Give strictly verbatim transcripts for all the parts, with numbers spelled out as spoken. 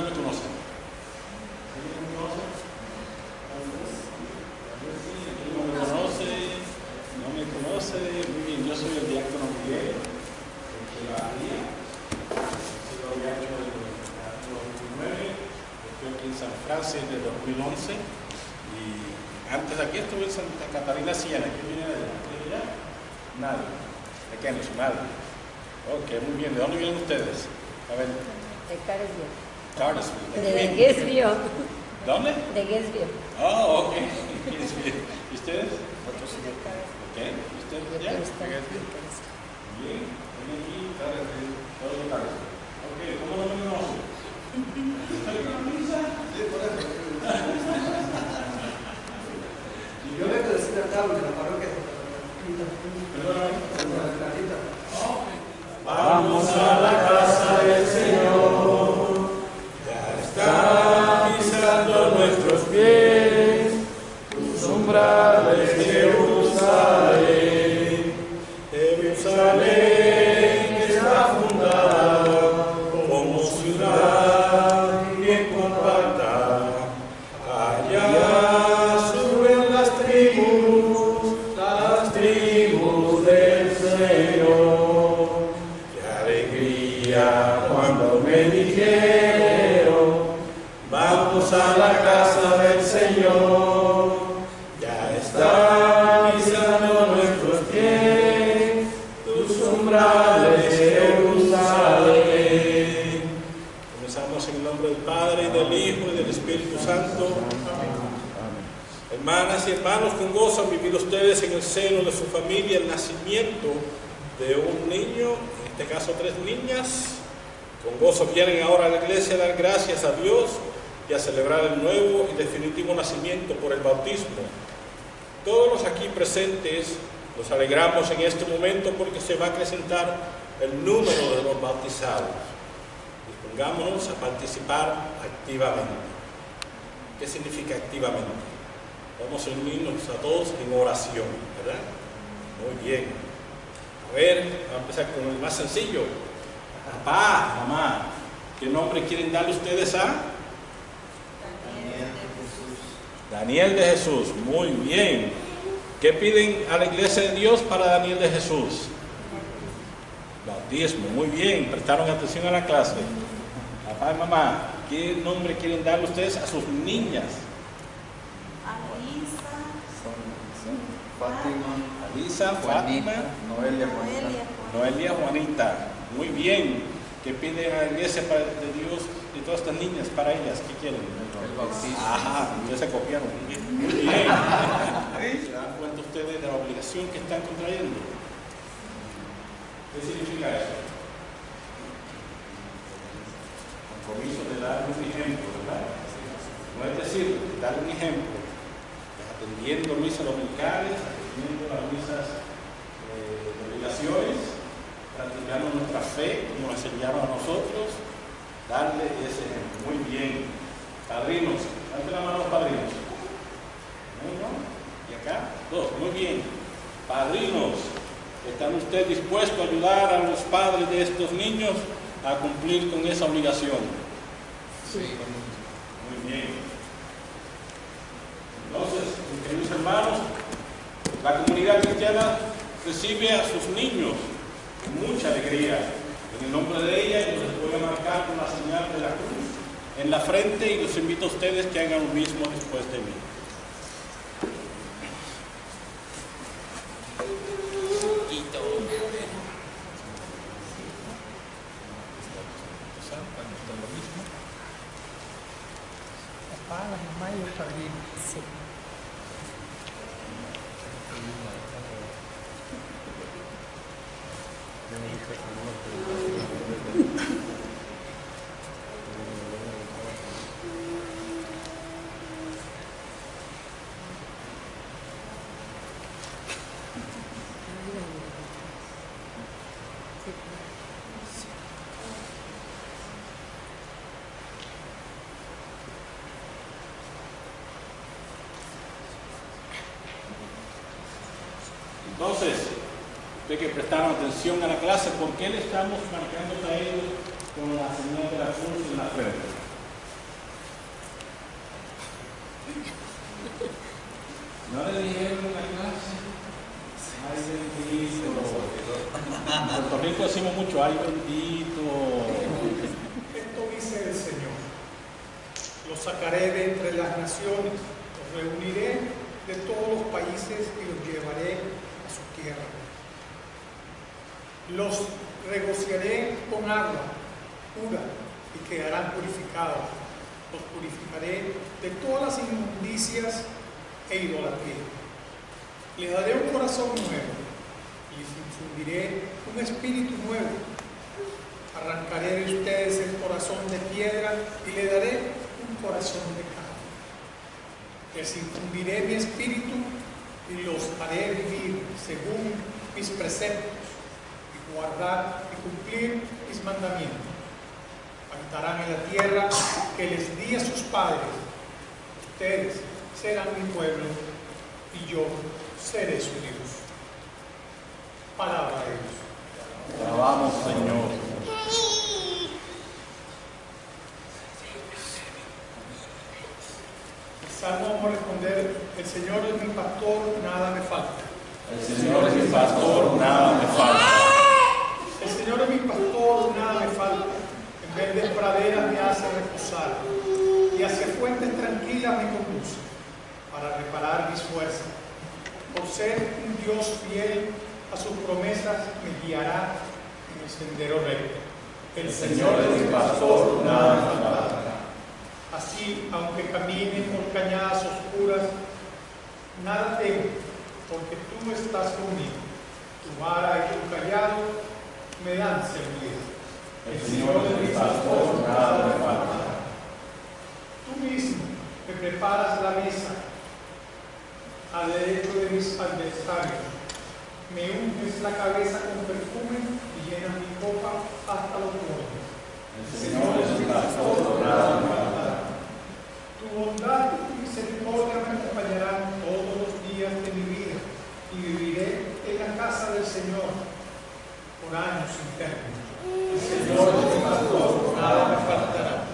me conocen? ¿Alguien me conoce? ¿Alguien no me conoce? ¿No me conoce? Muy bien, yo soy el diácono Miguel, de la Bahía. He sido diácono desde el año dos mil nueve, estoy aquí en San Francisco desde dos mil once y antes aquí estuve en Santa Catarina Siena. ¿Quién viene de allá? ¿Quién viene de allá? Nadie. ¿De qué? Nadie. Ok, muy bien. ¿De dónde vienen ustedes? A ver. De Carlsbad. Carlsbad. De Guesvio. ¿Dónde? De Guesvio. Oh, ok. ¿Y ustedes? Nosotros de Carlsbad. Ok. ¿Y ustedes? Yo ¿Ya? quiero estar Bien. aquí, quiero estar. Bien. Ven aquí. Todos los Carlsbad. Ok, ¿cómo no me conocen? ¿Estoy con la misa? Sí, por eso. Y yo vengo de decir a Carlos de la parroquia. Vamos a la casa del Señor, ya está pisando nuestros pies, tus umbrales de Jerusalén, Jerusalén que está fundada como ciudad bien compacta, allá suben las tribus, las tribus del Señor. Cuando me dijeron, vamos a la casa del Señor, ya está pisando nuestros pies, tus umbrales de Jerusalén. Comenzamos en el nombre del Padre, y del Hijo, y del Espíritu Santo. Hermanas y hermanos, con gozo han vivido ustedes en el seno de su familia el nacimiento de un niño, en este caso tres niñas. Con gozo vienen ahora a la iglesia a dar gracias a Dios y a celebrar el nuevo y definitivo nacimiento por el bautismo. Todos los aquí presentes nos alegramos en este momento porque se va a acrecentar el número de los bautizados. Dispongámonos a participar activamente. ¿Qué significa activamente? Vamos a unirnos a todos en oración, ¿verdad? Muy bien. A ver, vamos a empezar con el más sencillo. Papá, mamá, ¿qué nombre quieren darle ustedes a? Daniel de Jesús. Daniel de Jesús, muy bien. ¿Qué piden a la iglesia de Dios para Daniel de Jesús? Bautismo, muy bien, prestaron atención a la clase. Papá y mamá, ¿qué nombre quieren darle ustedes a sus niñas? Alisa, Fátima, Alisa, Fátima, Noelia, Noelia, Noelia, Juanita. Muy bien. ¿Qué piden a la iglesia para, de Dios y todas estas niñas para ellas? ¿Qué quieren? el bautismo. Ajá, ya se copiaron. Muy bien. ¿Se dan cuenta ustedes de la obligación que están contrayendo? ¿Qué significa eso? Compromiso de dar un ejemplo, ¿verdad? No es decir, dar un ejemplo, atendiendo misas dominicales, atendiendo las misas eh, de obligaciones, practicando nuestra fe como nos enseñaron a nosotros, darle ese ejemplo. Muy bien. Padrinos, date la mano a los padrinos. Uno, y acá, dos, muy bien. Padrinos, ¿están ustedes dispuestos a ayudar a los padres de estos niños a cumplir con esa obligación? Sí. Muy bien. Entonces, mis queridos hermanos, la comunidad cristiana recibe a sus niños con mucha alegría. En el nombre de ella, y les voy a marcar con la señal de la cruz en la frente y los invito a ustedes que hagan lo mismo después de mí. Papá, la mamá y el padrino. Sí. Entonces, de que prestaron atención a la clase, ¿por qué le estamos marcando a ellos con la señal de la cruz en la frente? Rico decimos mucho, ay bendito. Esto dice el Señor: los sacaré de entre las naciones, los reuniré de todos los países y los llevaré a su tierra. Los regocijaré con agua pura y quedarán purificados. Los purificaré de todas las inmundicias e idolatría. Les daré un corazón nuevo y les infundiré un espíritu nuevo. Arrancaré de ustedes el corazón de piedra y le daré un corazón de carne. Les infundiré mi espíritu y los haré vivir según mis preceptos y guardar y cumplir mis mandamientos. Habitarán en la tierra que les di a sus padres. Ustedes serán mi pueblo y yo seré su Dios. Palabra de Dios. Te alabamos, Señor. El salmo vamos a responder: el Señor es mi pastor, nada me falta. El Señor es mi pastor, nada me falta. El Señor es mi pastor, nada me falta. En vez de praderas me hace reposar y hacia fuentes tranquilas me conduce para reparar mis fuerzas. Por ser un Dios fiel a sus promesas me guiará en el sendero recto. El Señor es mi pastor, nada me falta. Así, aunque camine por cañadas oscuras, nada temo, porque tú estás conmigo. Tu vara y tu callado me dan seguridad. El Señor es mi pastor, nada me falta. Tú mismo me preparas la mesa al derecho de mis adversarios. Me unges la cabeza con perfume y llenas mi copa hasta los bordes. El Señor es mi pastor, nada me falta. Tu bondad y misericordia me acompañarán todos los días de mi vida y viviré en la casa del Señor por años sin término. El Señor es mi pastor, nada me faltará.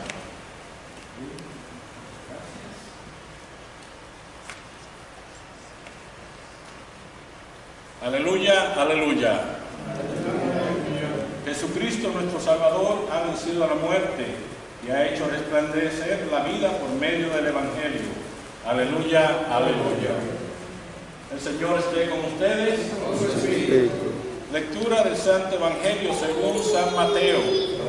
Aleluya, aleluya. Jesucristo nuestro Salvador ha vencido a la muerte y ha hecho resplandecer la vida por medio del Evangelio. Aleluya, aleluya. El Señor esté con ustedes. Lectura del Santo Evangelio según San Mateo.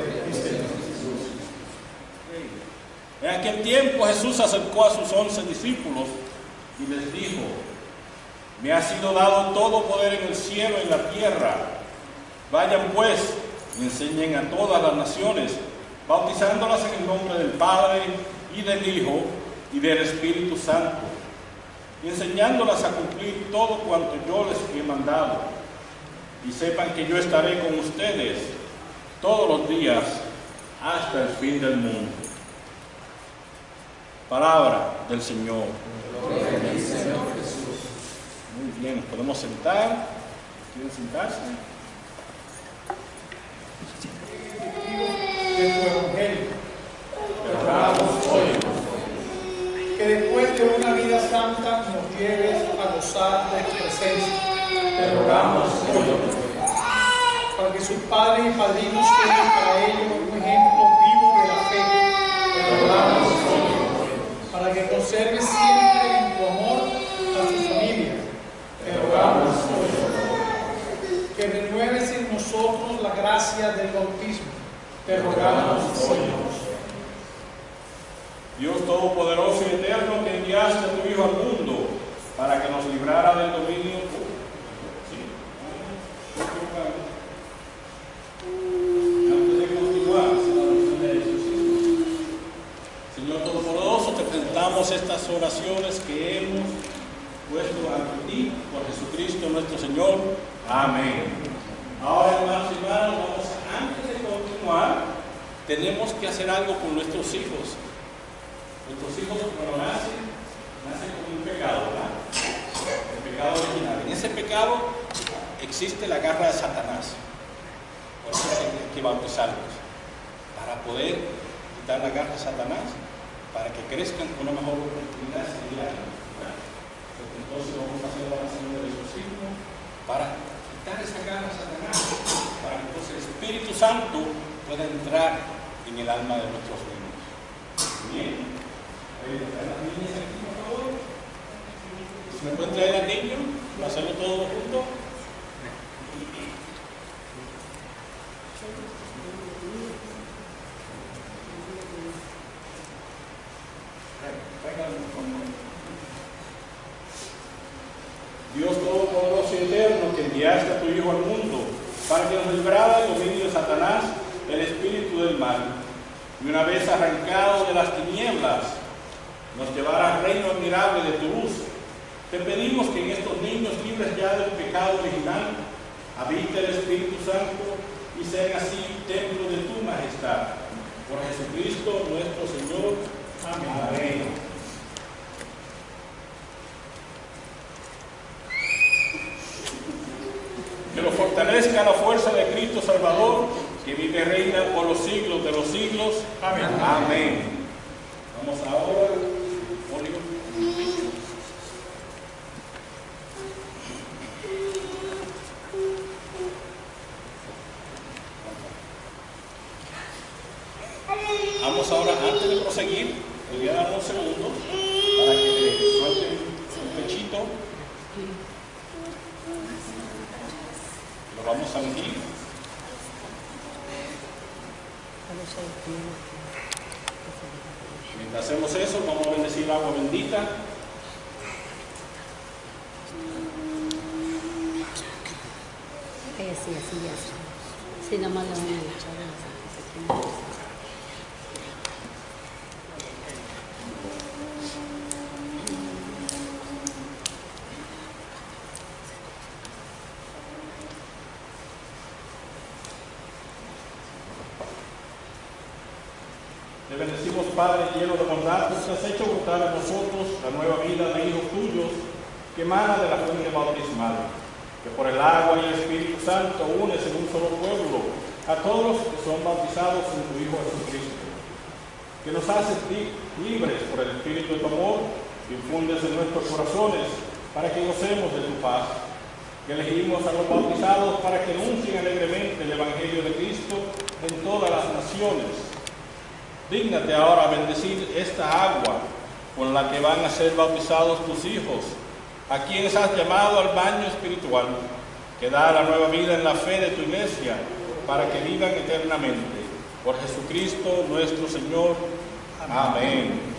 En aquel tiempo Jesús se acercó a sus once discípulos y les dijo: me ha sido dado todo poder en el cielo y en la tierra. Vayan pues y enseñen a todas las naciones, bautizándolas en el nombre del Padre y del Hijo y del Espíritu Santo, y enseñándolas a cumplir todo cuanto yo les he mandado. Y sepan que yo estaré con ustedes todos los días hasta el fin del mundo. Palabra del Señor. Muy bien, nos podemos sentar. ¿Quieren sentarse? De tu Evangelio, Te rogamos hoy que después de una vida santa nos lleves a gozar de tu presencia. Te rogamos hoy Para que sus padres y padrinos sean para ellos un ejemplo vivo de la fe. Te rogamos hoy Para que conserves siempre en tu amor a su familia. Te rogamos hoy Que renueves en nosotros la gracia del bautismo. Te rogamos hoy Dios Todopoderoso y Eterno, que enviaste a tu Hijo al mundo para que nos librara del dominio. ¿Sí? Antes de continuar, Señor Todopoderoso, te presentamos estas oraciones que hemos puesto ante ti por Jesucristo nuestro Señor. Amén. Ahora, hermanos y hermanas, vamos a, antes de continuar, tenemos que hacer algo con nuestros hijos. Nuestros hijos cuando nacen, nacen con un pecado, ¿verdad? El pecado original. En ese pecado existe la garra de Satanás. Por eso hay que bautizarlos, para poder quitar la garra de Satanás, para que crezcan con una mejor oportunidad de seguir a Dios, ¿verdad? Entonces vamos a hacer la oración del exorcismo para quitar esa gana a Satanás, para que entonces el Espíritu Santo pueda entrar en el alma de nuestros niños. Bien. ¿Las niñas aquí, por favor? ¿Se me pueden traer al niño? ¿Para hacerlo todo junto? Dios Todopoderoso y Eterno, que enviaste a tu Hijo al mundo para que nos librara del dominio de Satanás, el espíritu del mal, y una vez arrancado de las tinieblas, nos llevara al reino admirable de tu luz. Te pedimos que en estos niños libres ya del pecado original, habite el Espíritu Santo y sean así templo de tu majestad. Por Jesucristo nuestro Señor. Amén. Amén. Que lo fortalezca la fuerza de Cristo Salvador, que vive y reina por los siglos de los siglos. Amén. Amén. Vamos ahora, Julio. Vamos ahora, antes de proseguir, le voy a dar unos segundos para que le suelten su pechito. Lo vamos a ungir. Mientras hacemos eso, vamos a bendecir el agua bendita. Sí, así, así, así. Sí, nomás lo voy a echar. Te bendecimos, Padre, lleno de bondad, que has hecho brotar en nosotros la nueva vida de hijos tuyos que emana de la fuente bautismal, que por el agua y el Espíritu Santo unes en un solo pueblo a todos los que son bautizados en tu Hijo Jesucristo, que nos haces li libres por el Espíritu de tu amor que infundes en nuestros corazones para que gocemos de tu paz, que elegimos a los bautizados para que anuncien alegremente el Evangelio de Cristo en todas las naciones. Dígnate ahora a bendecir esta agua con la que van a ser bautizados tus hijos, a quienes has llamado al baño espiritual, que da la nueva vida en la fe de tu iglesia, para que vivan eternamente. Por Jesucristo nuestro Señor. Amén.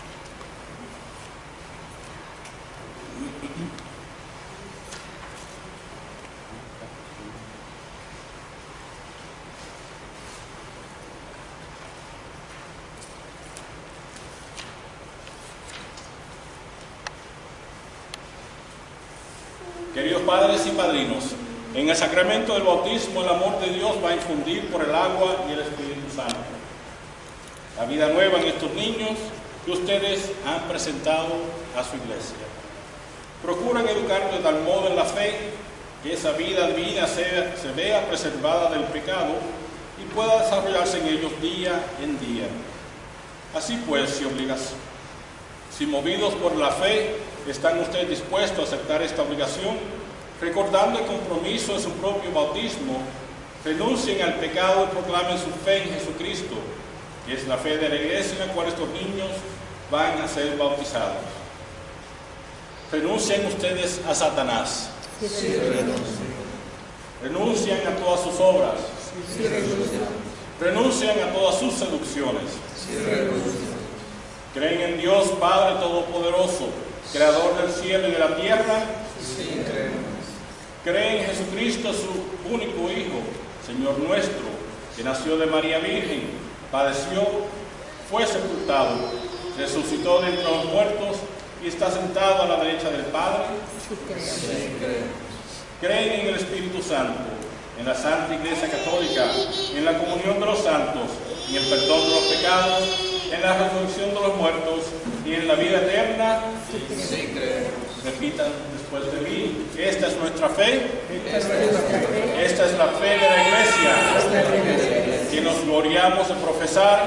Queridos padres y padrinos, en el sacramento del bautismo el amor de Dios va a infundir por el agua y el Espíritu Santo la vida nueva en estos niños que ustedes han presentado a su iglesia. Procuran educarlos de tal modo en la fe que esa vida divina sea, se vea preservada del pecado y pueda desarrollarse en ellos día en día. Así pues, si obligas, si movidos por la fe están ustedes dispuestos a aceptar esta obligación, recordando el compromiso de su propio bautismo, renuncien al pecado y proclamen su fe en Jesucristo, que es la fe de la iglesia en la cual estos niños van a ser bautizados. Renuncien ustedes a Satanás. Sí, Renuncian a todas sus obras. sí, renuncia. Renuncian a todas sus seducciones. Sí, renuncia. Creen en Dios Padre Todopoderoso, Creador del cielo y de la tierra. Sí, creemos. Creen en Jesucristo, su único Hijo, Señor nuestro, que nació de María Virgen, padeció, fue sepultado, resucitó de entre los muertos y está sentado a la derecha del Padre. Sí, creemos. Sí, creemos. Creen en el Espíritu Santo, en la Santa Iglesia Católica, en la comunión de los santos, en el perdón de los pecados, en la resurrección de los muertos y en la vida eterna. Sí, creemos. Repitan después de mí: esta es nuestra fe, Esta es nuestra fe. esta es la fe de la Iglesia, que nos gloriamos de profesar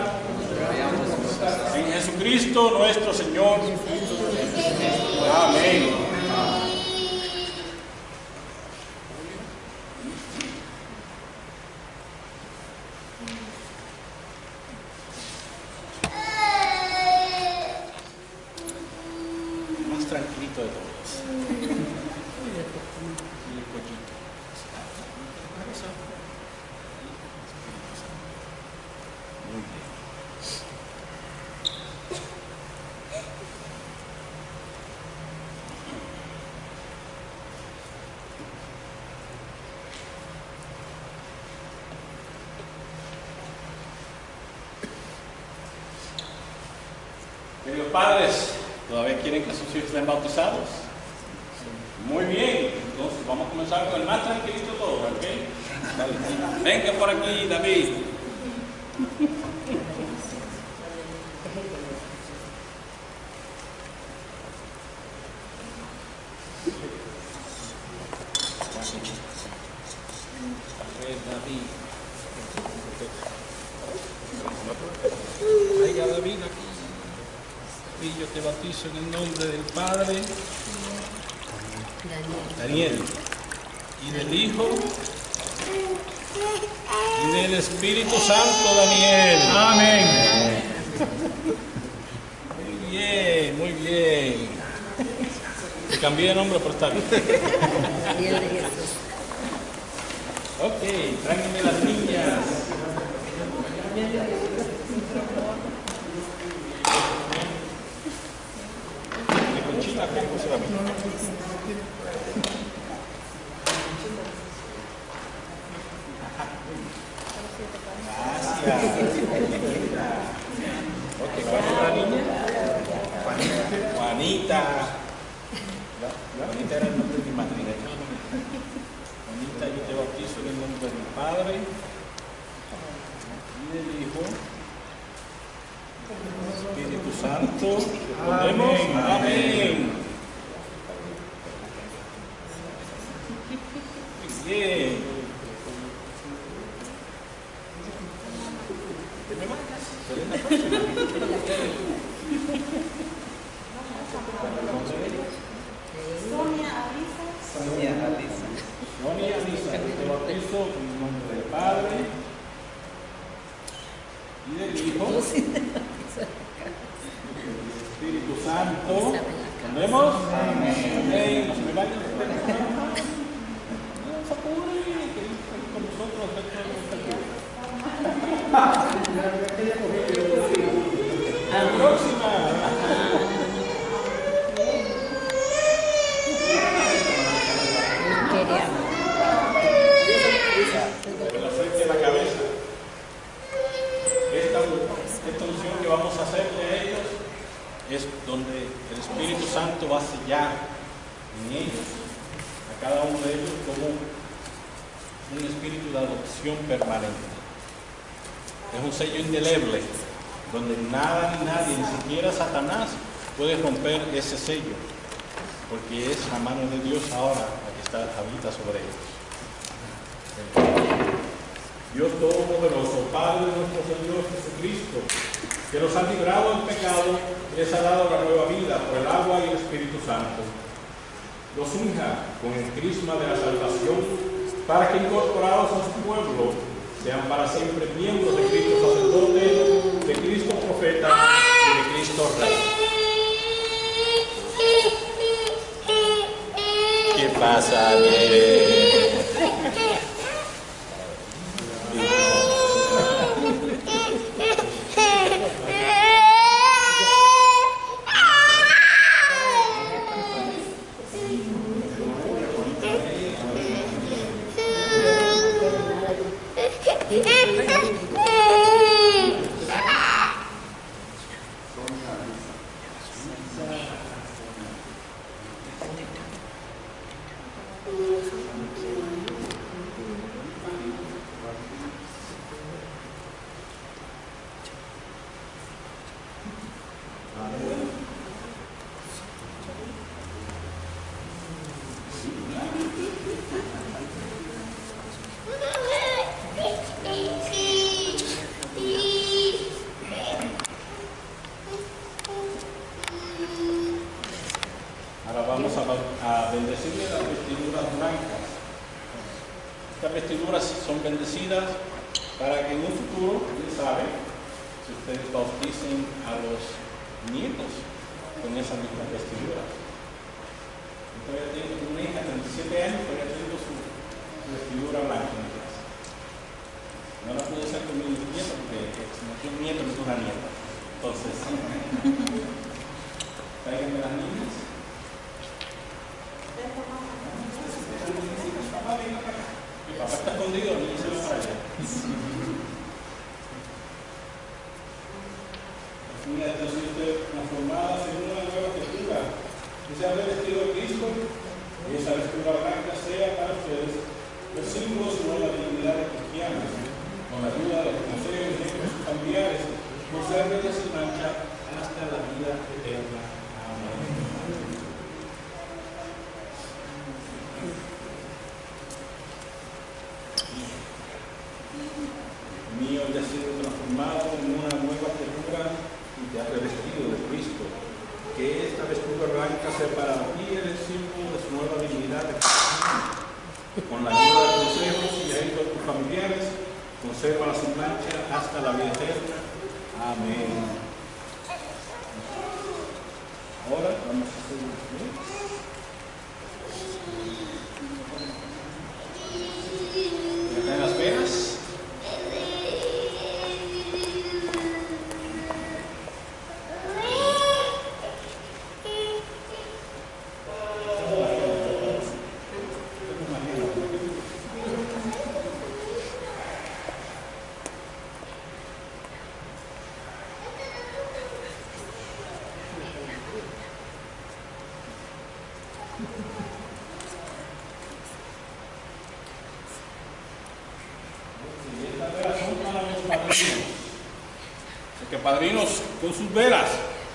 en Jesucristo nuestro Señor. Amén. tranquilito de todos. Y el pollito. Muy bien. Queridos padres, ¿todavía quieren que sus hijos sean bautizados? Muy bien, entonces vamos a comenzar con el más tranquilito todo, ¿ok? Dale. Venga por aquí, David. A ver, David. Traiga a David aquí. Y yo te bautizo en el nombre del Padre, Daniel. Daniel, y del Hijo, y del Espíritu Santo, Daniel. Amén. Muy bien, muy bien. Te cambié de nombre, pero está bien. Daniel de Jesús. Ok, tráiganme las niñas. Conchita, ¿qué cosa la mía? Gracias. Ok, ¿cuál es la niña? Juanita. Juanita. Juanita era el nombre de mi madrina. Juanita, yo te bautizo en el nombre del Padre y del Hijo. Espíritu Santo, respondemos, amén. Amén. Bien. Sonia Alisa. Sonia Alisa. Sonia Alisa, te bautizo en el nombre del Padre y del Hijo. Espíritu Santo. ¿Entendemos? Amén. No se me vayan. No se apure, que están con nosotros. La próxima. El aceite de la cabeza. Esta, esta unción que vamos a hacer de ellos es donde el Espíritu Santo va a sellar en ellos, a cada uno de ellos, como un espíritu de adopción permanente. Es un sello indeleble, donde nada ni nadie, ni siquiera Satanás, puede romper ese sello, porque es la mano de Dios ahora la que está, habita sobre ellos. Dios Todopoderoso, Padre de nuestro Señor Jesucristo, que los ha librado del pecado y les ha dado la nueva vida por el agua y el Espíritu Santo. Los unja con el crisma de la salvación, para que incorporados a su pueblo sean para siempre miembros de Cristo sacerdote, de Cristo profeta y de Cristo rey. ¿Qué pasa, Nieves? Ahora vamos a, a bendecirle las vestiduras blancas. Estas vestiduras son bendecidas para que en un futuro, quién sabe, si ustedes bauticen a los nietos con esas mismas vestiduras. todavía tengo una hija de treinta y siete años, todavía tengo su, su vestidura blanca en mi casa. No la pude hacer con mi nieto porque si no tiene un nieto, no es una nieta. Entonces, tráiganme las niñas. Mi papá está escondido, ni se lo para allá. Las niñas están siendo transformadas en una nueva criatura. Que se ha revestido de Cristo y esa vestidura blanca sea para ustedes el símbolo de su nueva dignidad de cristianos, con la ayuda de los consejos de sus familiares, conserven sin mancha hasta la vida eterna. Amén. Mío ya ha sido transformado en una nueva criatura y te ha revestido de Cristo. Que esta vestidura blanca sea para ti el símbolo de su nueva dignidad. Con la ayuda de consejos y ayuda de tus familiares, consérvala sin mancha hasta la vida eterna. Amén. Ahora vamos a hacer un y acá en las venas. Que padrinos, con sus velas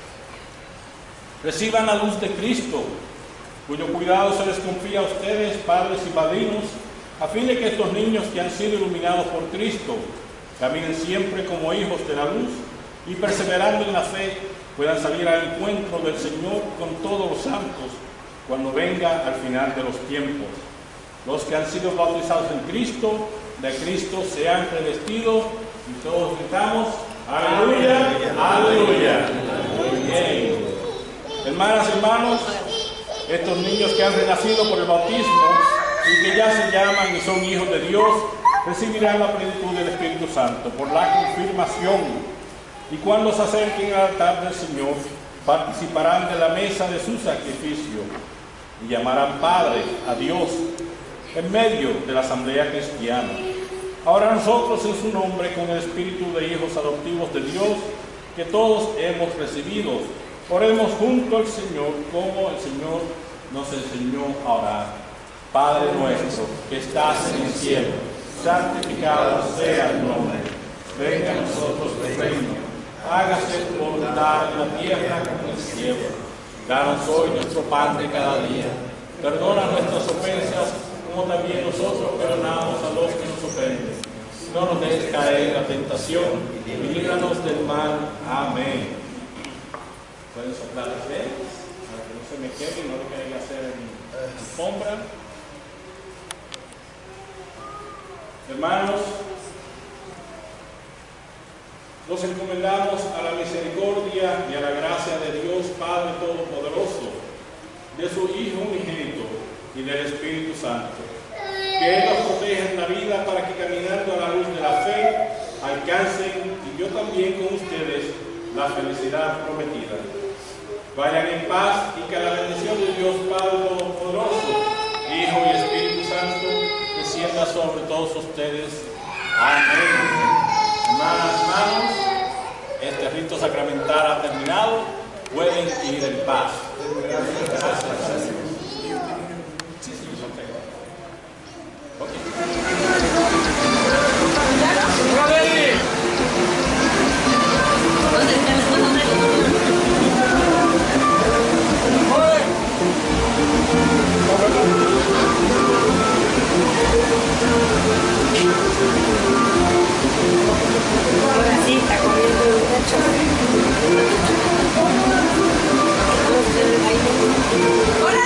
reciban la luz de Cristo, cuyo cuidado se les confía a ustedes, padres y padrinos, a fin de que estos niños que han sido iluminados por Cristo caminen siempre como hijos de la luz y perseverando en la fe puedan salir al encuentro del Señor con todos los santos cuando venga al final de los tiempos. Los que han sido bautizados en Cristo, de Cristo se han revestido y todos gritamos aleluya, aleluya. Bien. Hermanas, hermanos, estos niños que han renacido por el bautismo y que ya se llaman y son hijos de Dios, recibirán la plenitud del Espíritu Santo por la confirmación. Y cuando se acerquen al altar del Señor, participarán de la mesa de su sacrificio y llamarán Padre a Dios en medio de la asamblea cristiana. Ahora nosotros en su nombre, con el espíritu de hijos adoptivos de Dios, que todos hemos recibido, oremos junto al Señor como el Señor nos enseñó a orar. Padre nuestro, que estás en el cielo, santificado sea tu nombre. Venga a nosotros tu reino. Hágase tu voluntad en la tierra como en el cielo. Danos hoy nuestro pan de cada día. Perdona nuestras ofensas, como también nosotros perdonamos a los que nos ofenden. No nos dejes caer en la tentación y líbranos del mal. Amén. Pueden soplar las velas para que no se me quede y no lo queden hacer en alfombra. Hermanos, nos encomendamos a la misericordia y a la gracia de Dios Padre Todopoderoso, de su Hijo unigénito y del Espíritu Santo. Que Él nos proteja en la vida para que caminando a la luz de la fe alcancen, y yo también con ustedes, la felicidad prometida. Vayan en paz y que la bendición de Dios Padre Todopoderoso, Hijo y Espíritu Santo, descienda sobre todos ustedes. Amén. Hermanas, hermanos, este rito sacramental ha terminado. Pueden ir en paz. Gracias. Ahora sí, está comiendo el muchacho.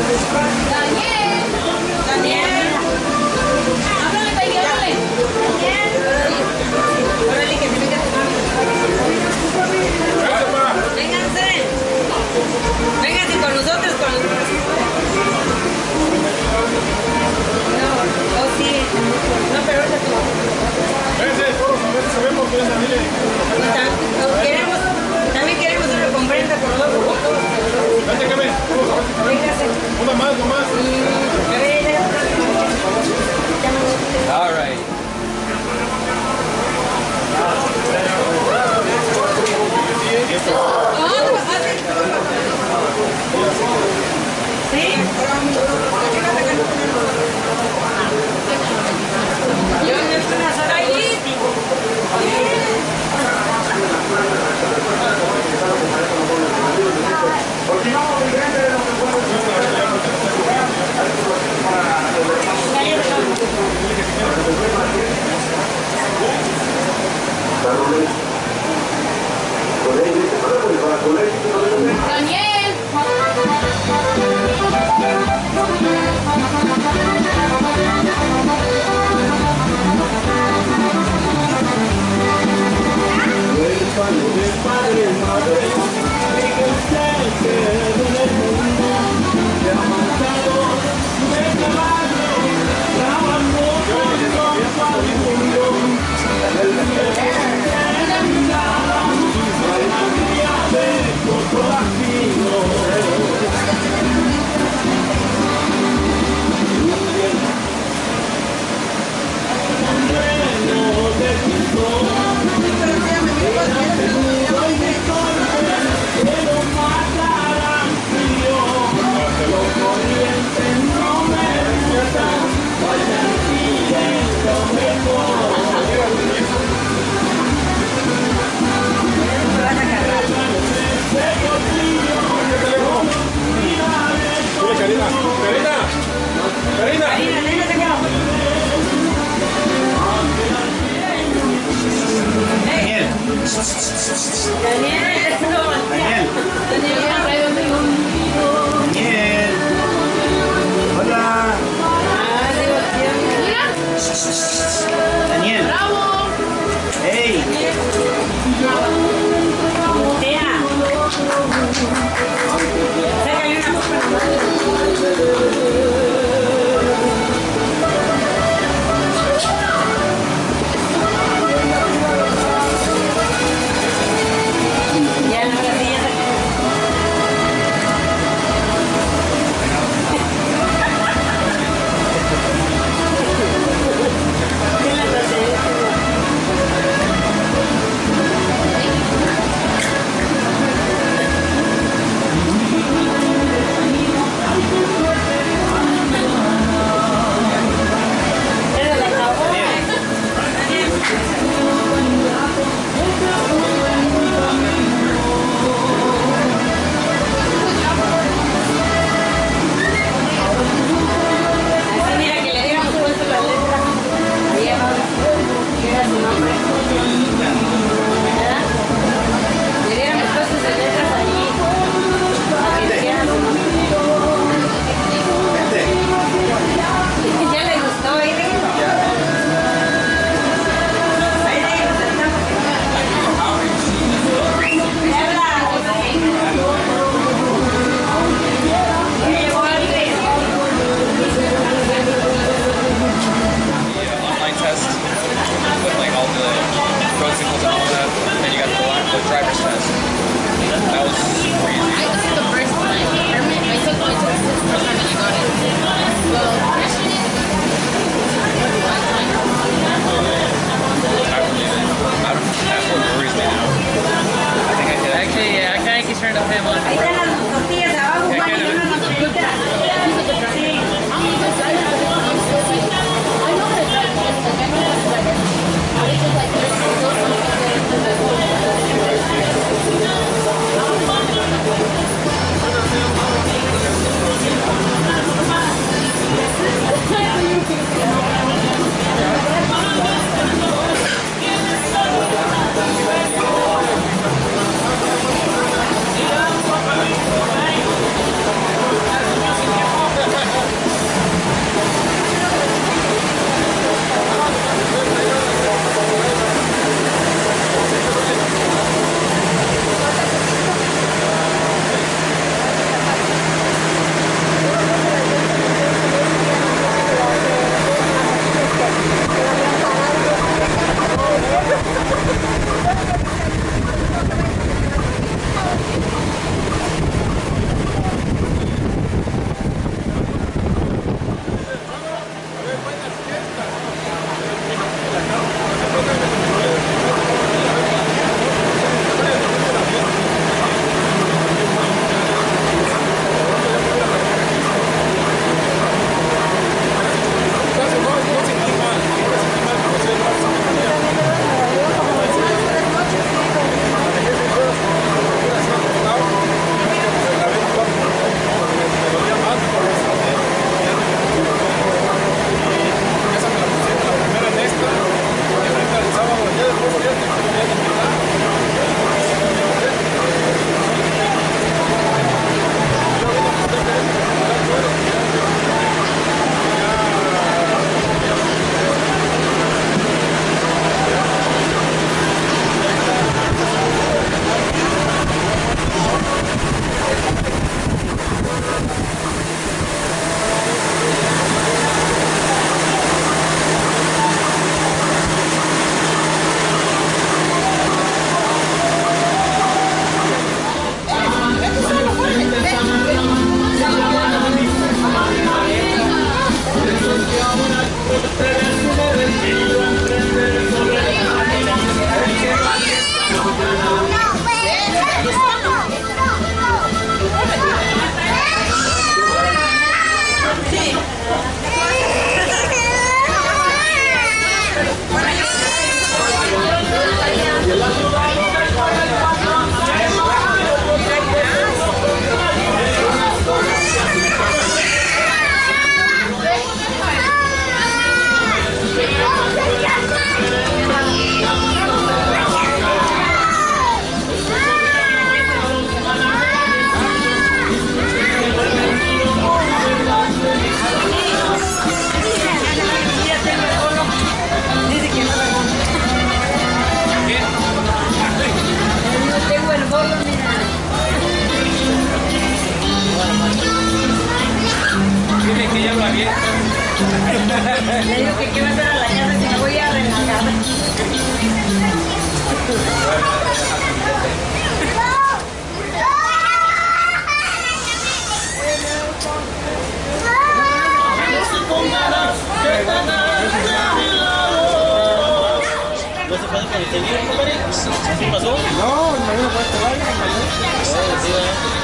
All right.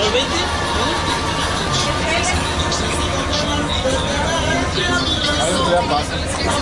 A ver si ya pasa.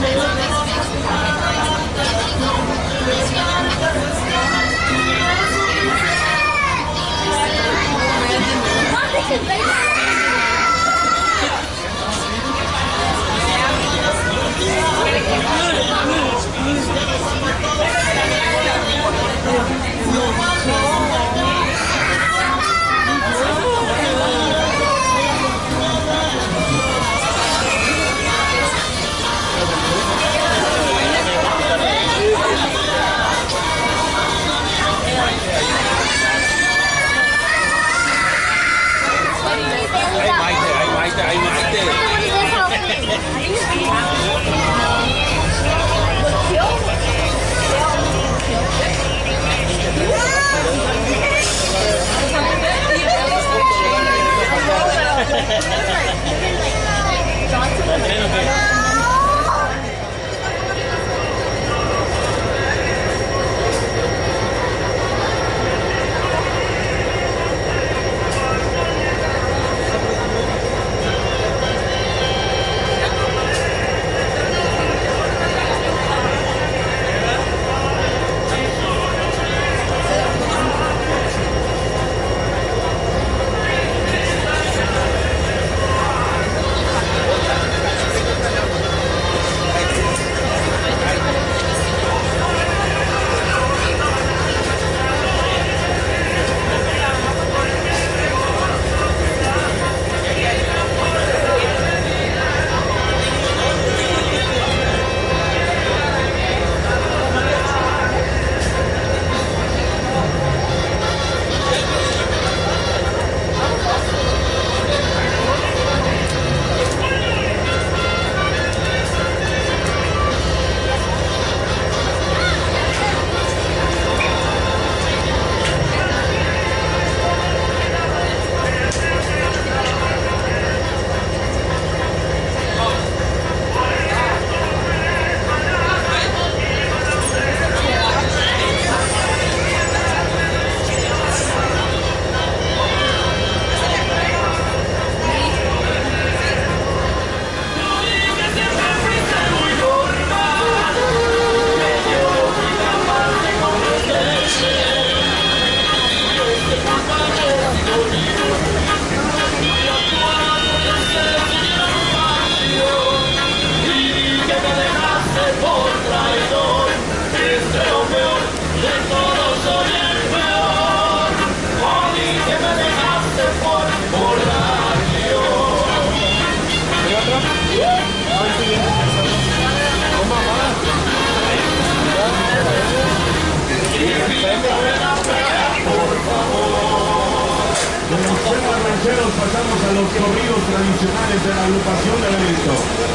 Pasamos a los corridos tradicionales de la agrupación del evento.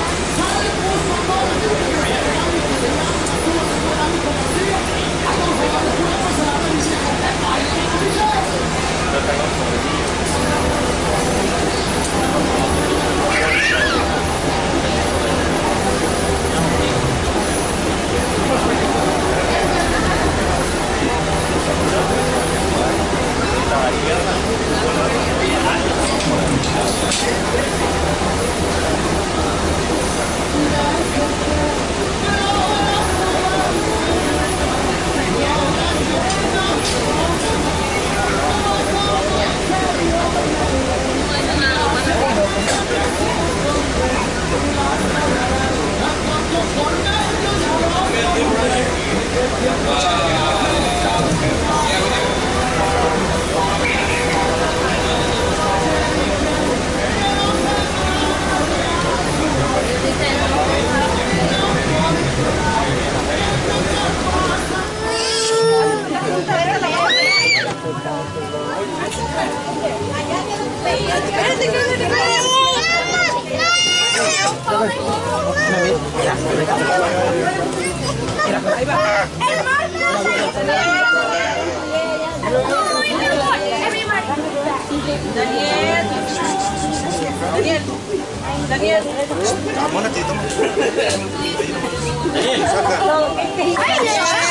Daniel. Daniel. Daniel. Ramona, te toma. Daniel.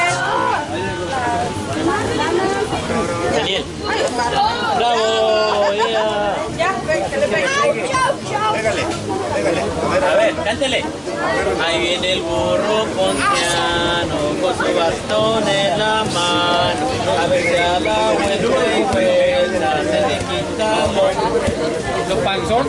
Daniel. Bravo. A ver, cántele. Ahí viene el burro ponciano con su bastón en la mano. A ver si a la vuelta y vuelta se le quita los, los panzón.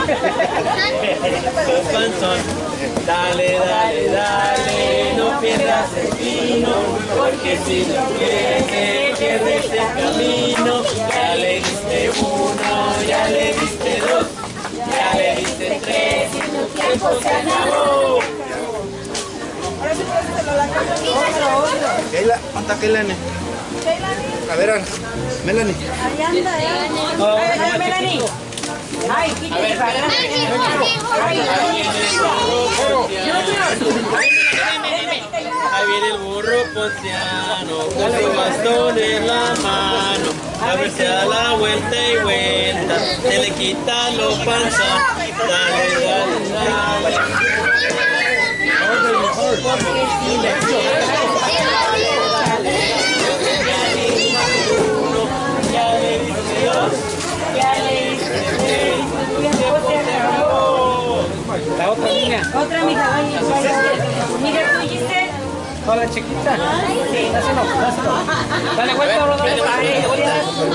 Los panzón. Dale, dale, dale, no pierdas el vino, porque si no pierdes, pierdes el camino. Ya le diste uno, ya le diste dos, ya le diste tres y tu tiempo se acabó. Keila, ¿dónde está Keila? A ver, Melanie. Ahí anda, ahí. Melanie. Ay, quítate para adelante. Ahí viene el burro ponciano con su bastón en la mano. A ver si da la vuelta y vuelta se le quita los panzón. Dale, dale, dale. Ya le diste dos, ya le diste tres, tu tiempo se acabó. La otra niña. Otra amiga, vaya, vaya. Mira, tú dijiste. Hola, chiquita. Sí, dáselo, dáselo. Dale vuelta, bro, dale vuelta.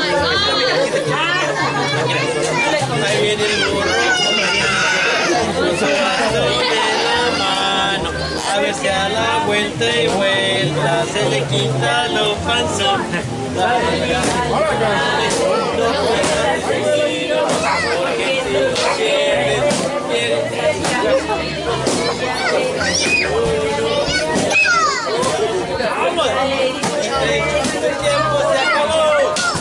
Ahí viene el burro con su bastón en la mano. A ver si a la vuelta y vuelta se le quita los panzón. Dale, dale, dale, no pierdas el tiro, porque si lo pierdes, pierdes el camino. ¡Vamos! ¡El tiempo se acabó!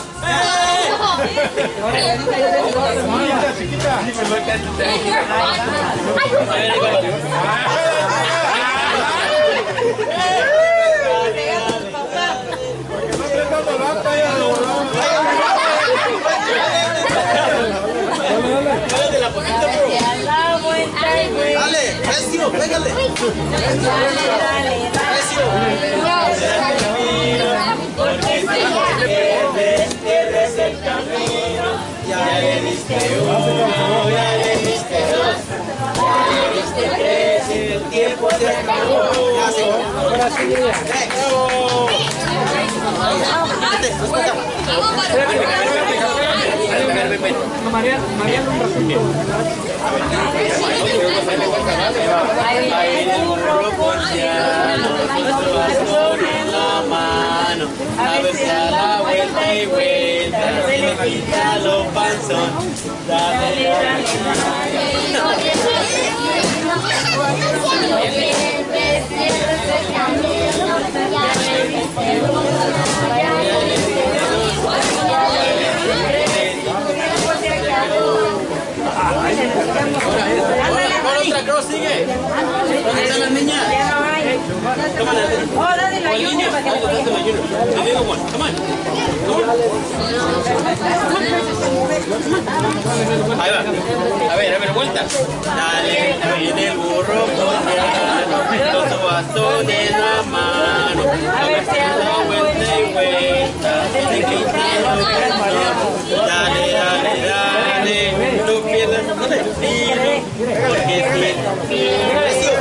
Dale, recio, pégale. Porque si no pierdes, pierdes el camino. Ya le diste uno, ya le diste dos, ya le diste tres y el tiempo se acabó. Ahora sí, María, María, un ratito. Ahí viene el burro ponciano, con su bastón en la mano. A ver si a la vuelta y vuelta se le quita los panzón. Dale, dale, otra cruz sigue. ¿Dónde están las niñas? Oh, dale la lluvia para que la pegue. Ahí va. A ver, a ver, vuelta. Dale, ahí viene el burro ponciano con su bastón en la mano. A ver si a la vuelta y vuelta se le quita los panzón. Dale, dale, dale. No pierdas el tiro, porque si pierdes,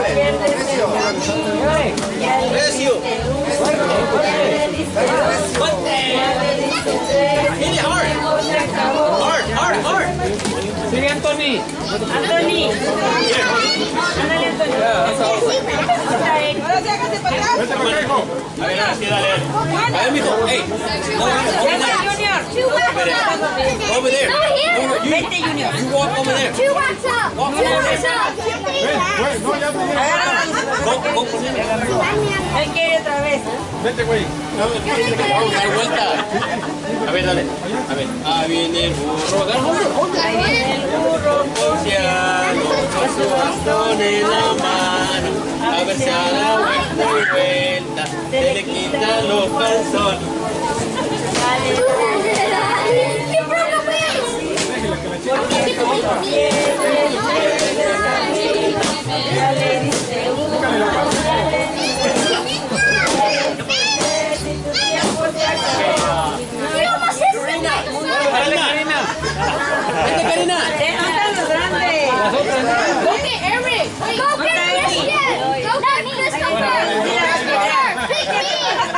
recio. Hit it hard. Hard, hard, hard. Sigue Anthony. Anthony. Ándale, Anthony. Ahora sí, hágase para atrás. A ver, ahora sí, dale. A ver, mijo. Hey. Junior. Over there. Vente, Junior. You walk over there. Two what's up? Walk Two over what's there. up? Go, go por there. Él quiere otra vez. Vete, güey. Dale vuelta. A ver, dale. A ver. Ahí viene el burro. Dale, burro. Ahí viene el burro Ponciano con su bastón en la mano. A ver si a la vuelta y vuelta se le quitan los panzón. Dale, dale, dale. ¿Qué broma ves? Porque si no pierdes, ya le diste uno, ya le diste dos, y tu tiempo se acabó. quiero más esto. Karina. Vente, Karina. Eh, no están los grandes. Vete, Eric.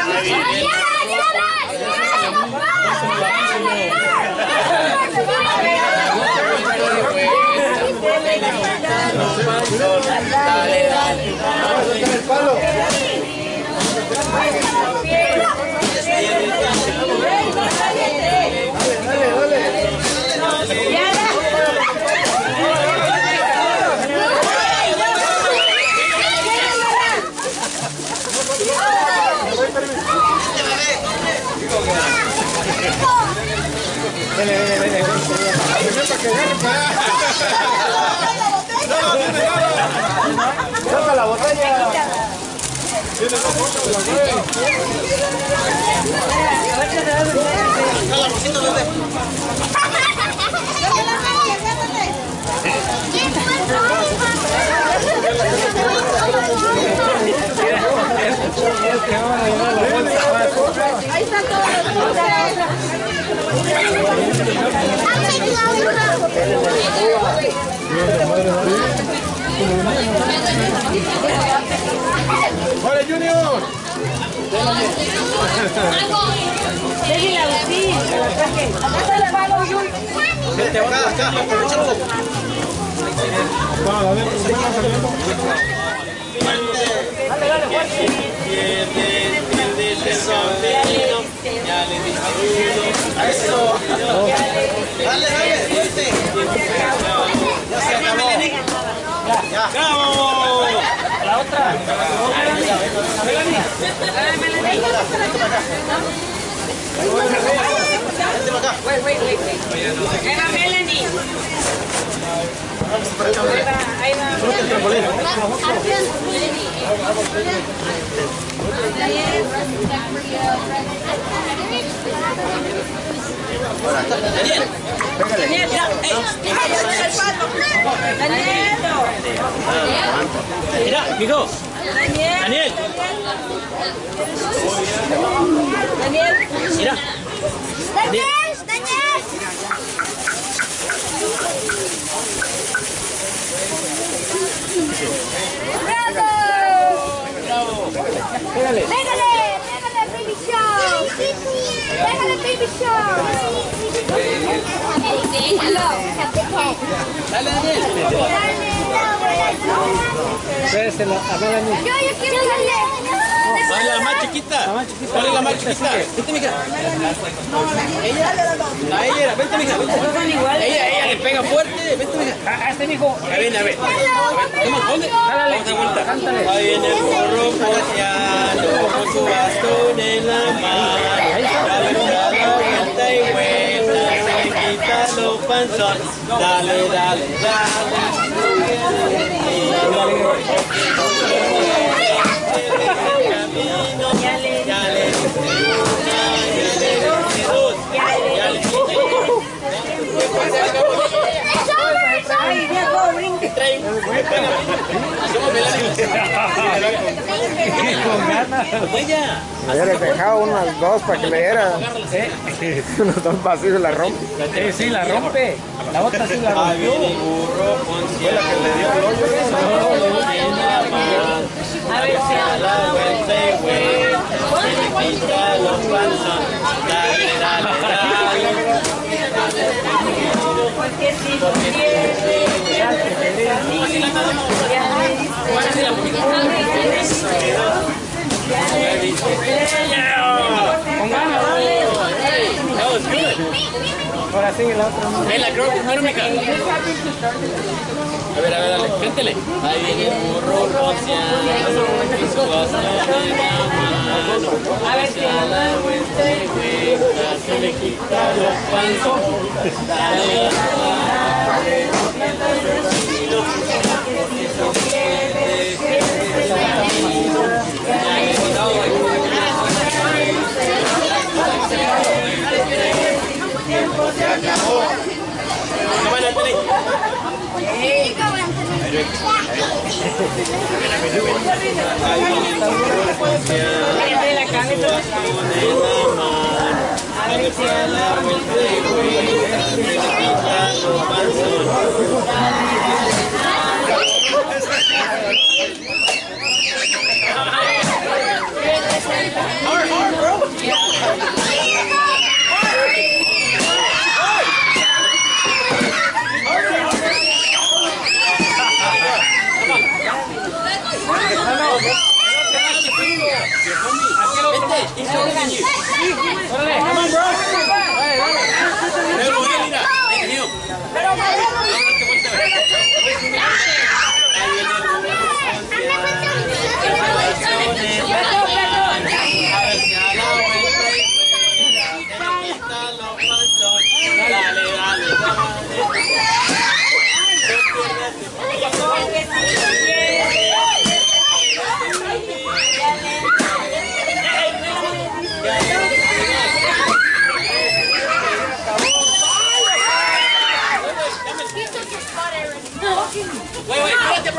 Dale, dale, ¡saca la botella! Ahí está todo. ¡Vale, Junior! Déjela así, que la saquen. Acá está el palo, Jul. Acá, acá, aprovechalo. Va, adentro, ¿cómo está saliendo? Dale, dale, fuerte. Ya le dije a eso. Dale, dale, fuerte. Ya se acabó. Ya. ¡Acabó! La otra. Vente para acá. Wait, wait, wait, wait. Ahí va Melanie. Ahí va, ahí va. Daniel. Daniel, ya. Daniel. Mira, mijo. Daniel. Daniel. Daniel. Mira. Daniel, Daniel. ¡Bravo! Pégale. ¡Pégale! ¡Pégale, Baby Shark! ¡Pégale, Baby Shark! Dale, Daniel. Pésela, a Melanie. Yo, yo quiero darle. Dale la más chiquita. La más chiquita. Dale la más chiquita. Vente, mija. Ella. A ella era. Vente, mija. Vente. Ella, ella le pega fuerte. Vente, mija. A este mijo. A ver, a ver. Toma, ¿dónde? Dale, Vamos a vuelta. cántale. Ahí viene el burro paseando con su bastón en la mano. Dale, dale, vuelta y vuelta. Se quita los panzón. Dale, dale, dale. Ya le, ya le diste una, ya le diste dos, ya le diste. Ay, viejo, brinque. Hacemos Con ganas. Huella. Ayer les dejaba unas dos para que le diera. Unos dos vacíos la rompe. Sí, sí, la rompe. La otra sí la Ahí rompió. viene el burro con la que le dio el hoyo. A ver si a la vuelta y vuelta se le quita los panzones. Dale, dale, dale. Porque si no quieres, ya te Con ganas. That was good. Ahora sigue la otra. Ven, la creo que no me cae. A ver, a ver, dale, cántale. Ahí viene el burro rociando con su bastón en la mano. A ver si a la vuelta y vuelta se le quita los panzones. Dale, dale, se acabó. ¿Cómo van a tener? A ver si a la vuelta y vuelta se le quita los panzones. Our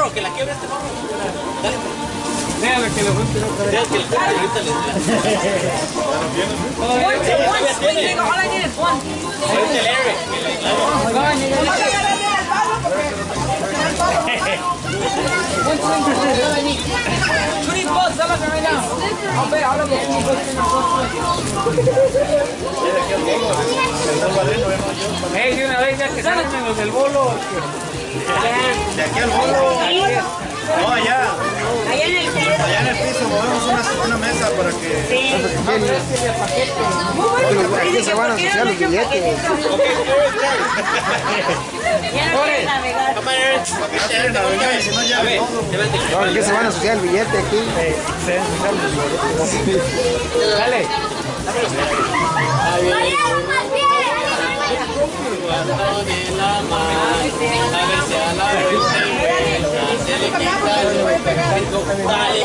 morro, que la quiebre este morro. Dale. Déjame que lo junte otra vez. Deja que el ahorita le All I need is one. Who needs both? Some of them right now. I'll bet all of them need both. Hey, de una vez ya que salen los del bolo. De aquí al bolo. No, allá. Allá en el piso. Allá en el piso movemos una, una mesa para que... Sí. Aquí se van a asociar los billetes. Ya no quieren navegar. Para que no quieren navegar y si no ya ven. No, aquí se van a asociar el billete aquí. Se van a asociar el billete. Dale. de la mano, a ver si a la vuelta y vuelta se le quita el dale.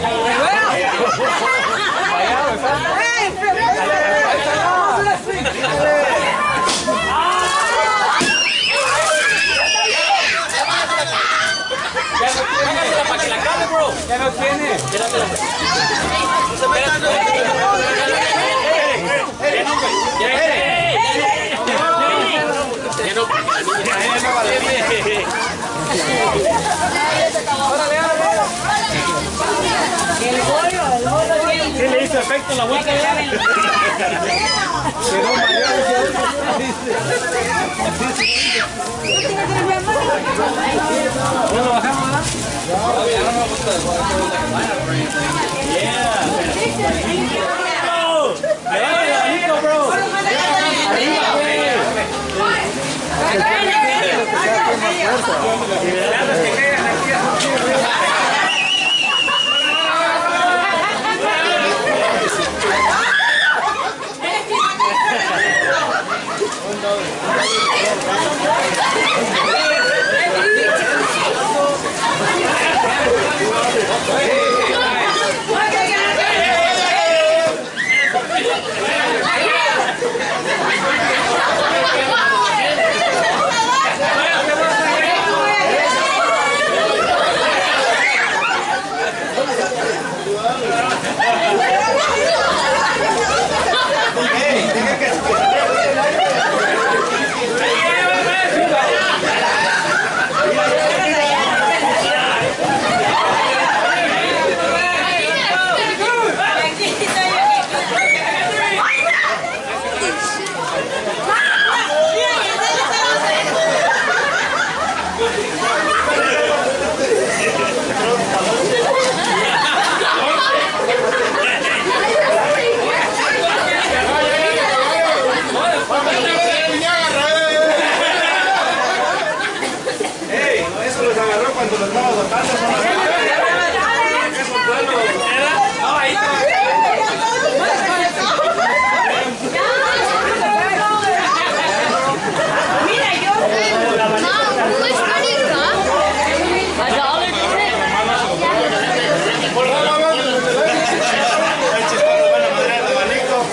Para que la acabe, bro. Ya no tiene. El bollo, el bollo bien. ¿Qué le hizo efecto en la vuelta? Quedó mareado. Bueno, bajamos, ¿verdad? Yeah. Bro. Cuando lo estaba botando, no, ahí Mira, yo. Mom, which one you got? A dollar different. el chispado van a madrear el abanico.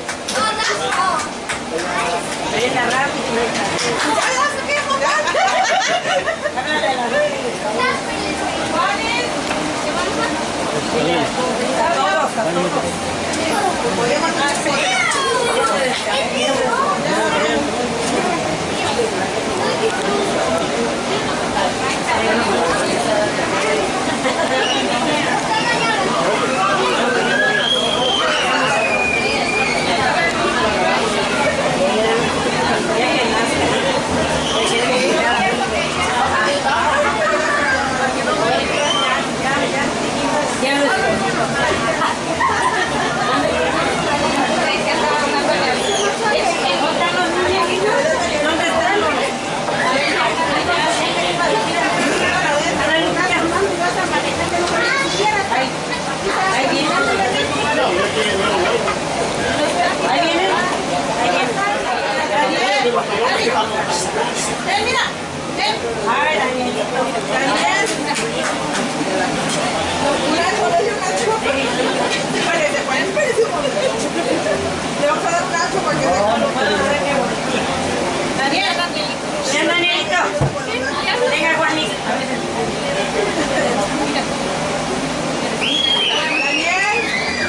Está rápido. Ven, mira. Ven. Ay, Daniel. Daniel. Mira, con ellos cacho. Espérese, pues, espérese un momento. Le vamos a dar un cacho para que se Daniel. Ven, Danielito. Venga, Juanito. Daniel.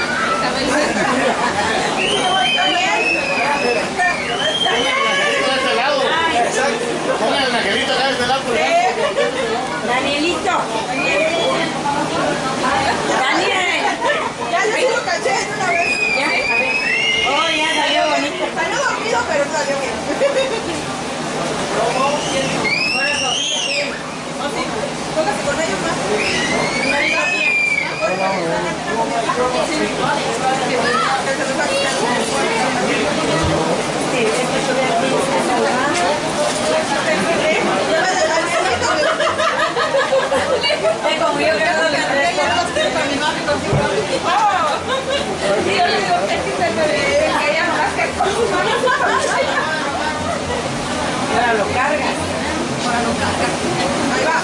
Danielito. Daniel. Ya le lo caché de una vez. Ya, a ver. Oh, ya salió bonito. Salió dormido, pero salió bien. Ahora Sofía, ¿quién? Oh, sí. Póngase con ellos más. Sofía. Es como yo creo que le para mi mami consigo. Y yo le digo, es que se me ve que ella no hace con sus manos. Ahora lo cargas. Ahora lo cargas. Ahí va.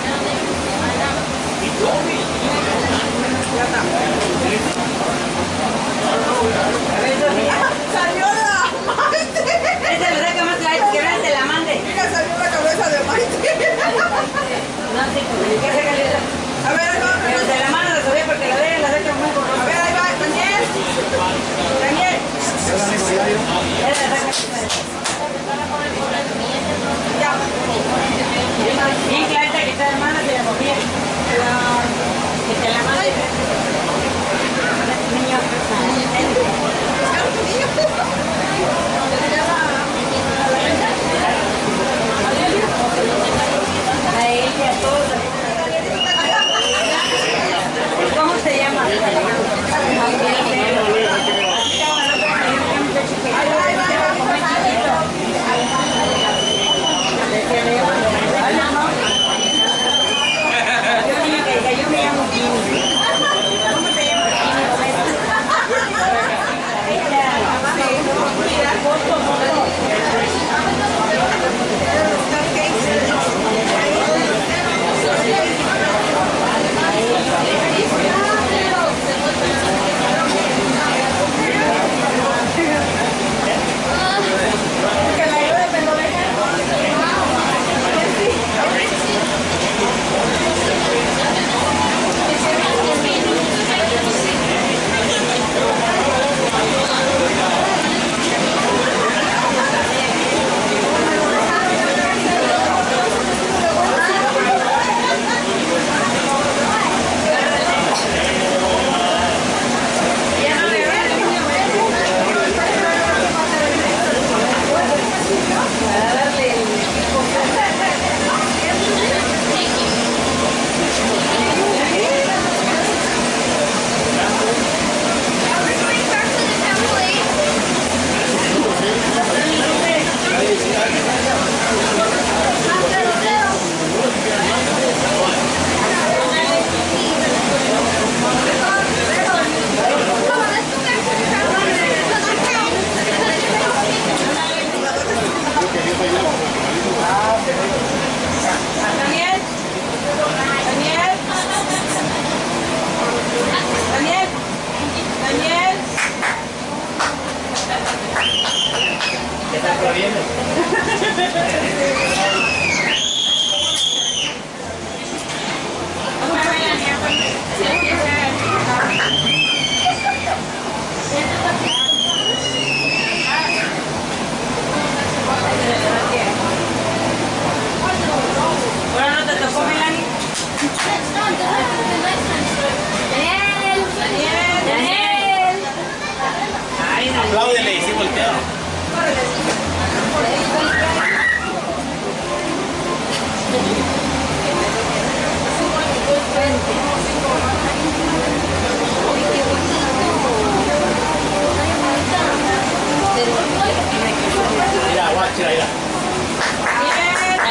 Ya está. A ver, Sofía. Salió la Maite. Esa es la verdad que más la que ahora te la mande. Mira, salió la cabeza de Maite. No sé, ¿qué se calidad? A ver, ahí va. Pero de la mano de Sofía porque la de ella la deja muy borrosa. A ver, ahí va, Daniel. Daniel. Ya. Bien clarita que está hermana de la Sofía. Que te la mande. Niño. A ella, a todos. ¿Cómo se llama? Ahí va, ahí va, ahí va.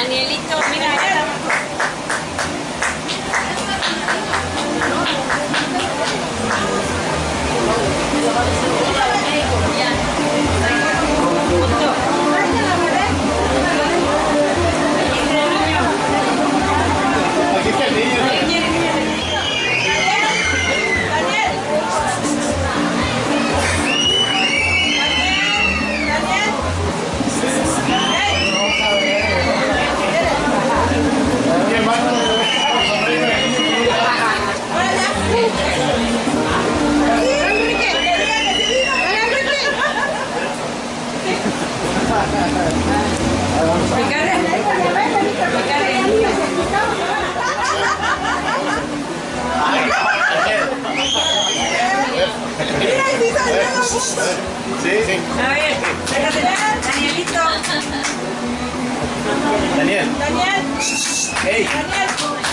Danielito, mira, mira. Aquí está el niño. Sí, sí. A ver, déjate, Danielito. Daniel. Daniel. Hey. Daniel.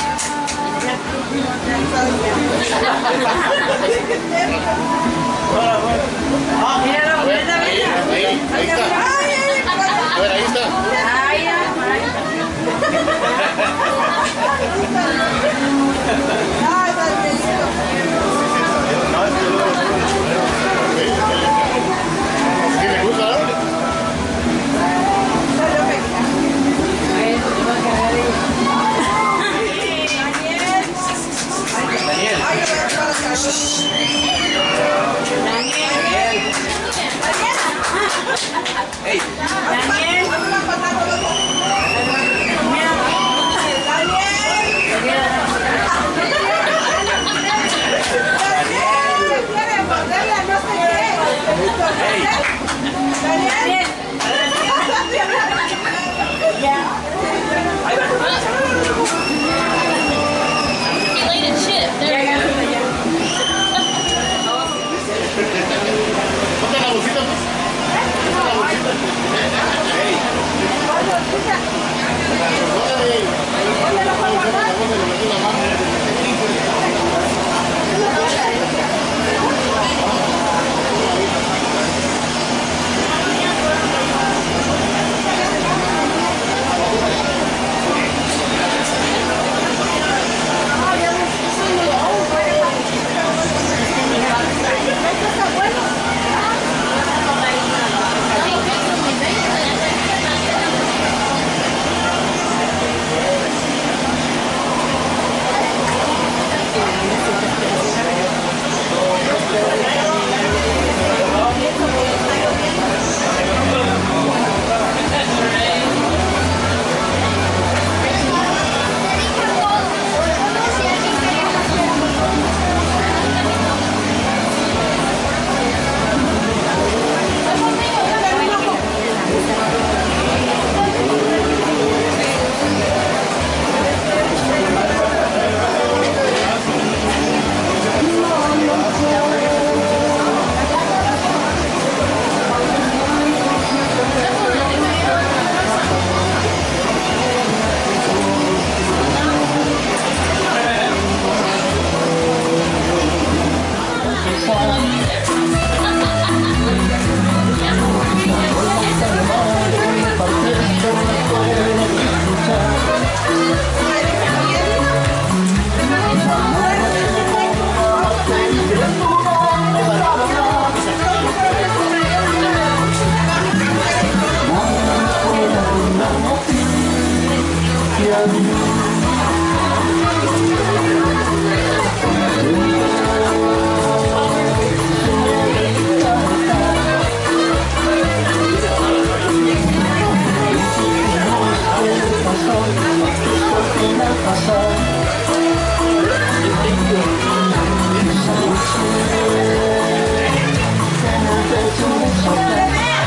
Ah, Míralo, míralo, ahí, míralo. ahí, ahí está. A ver, ahí está. Ay, ay, ay. Ay, Danielito. No, es que ¿sí le gusta? Daniel. Hey. Daniel. Ponte la bolsita, pues. Ponte la bolsita. Hey.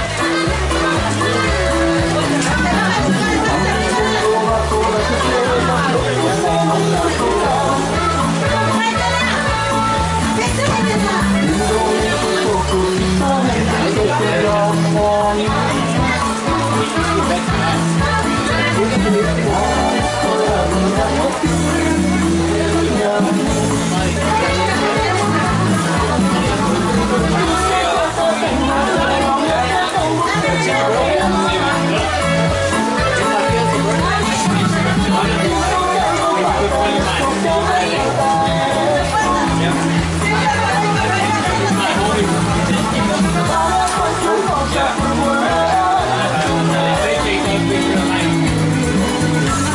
Thank you.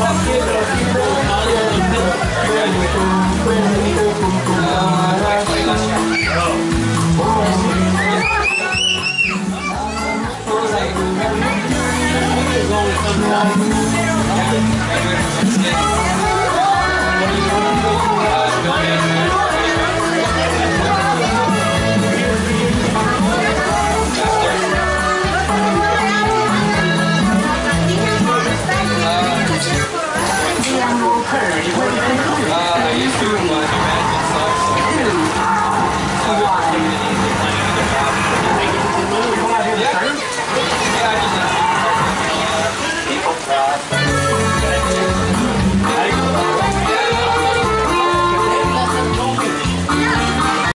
Thank you.